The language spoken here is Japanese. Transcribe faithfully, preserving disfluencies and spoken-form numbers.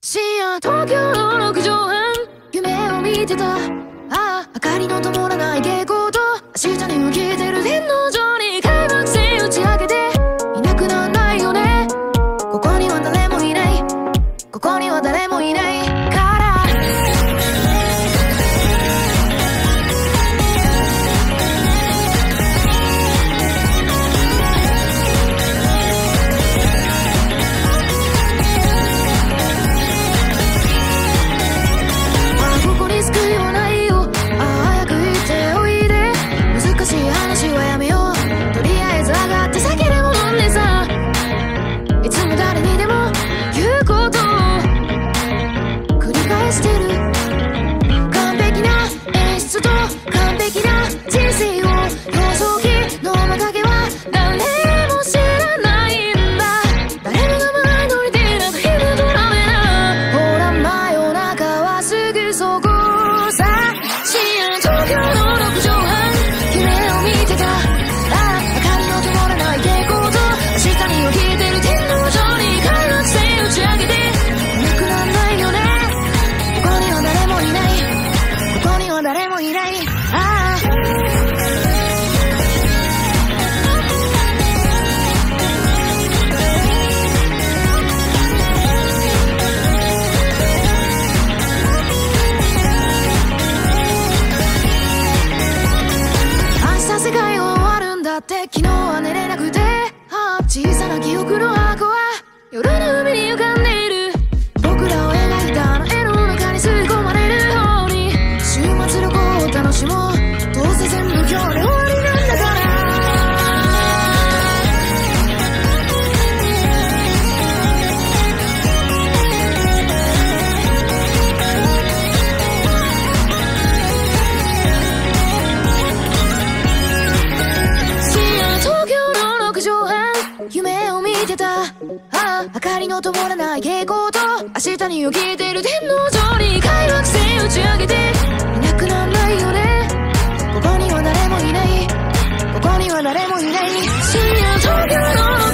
深夜東京のろくじょうはん、夢を見てた。ああ、明かりの灯らない蛍光灯、明日に向けてる天王城に開幕戦打ち上げていなくなんないよね。ここには誰もいない、ここには誰もいないから昨日は寝れなくて、ああ小さな記憶の箱は夜の海に浮かんでいる。僕らを描いたあの絵の中に吸い込まれるように、週末旅行を楽しもう。どうせ全部今日で終わりなんだから夢を見てた。ああ、明かりの灯らない蛍光灯、明日に起きてる天王城に開幕戦打ち上げていなくなんないよね。ここには誰もいない、ここには誰もいない。深夜東京の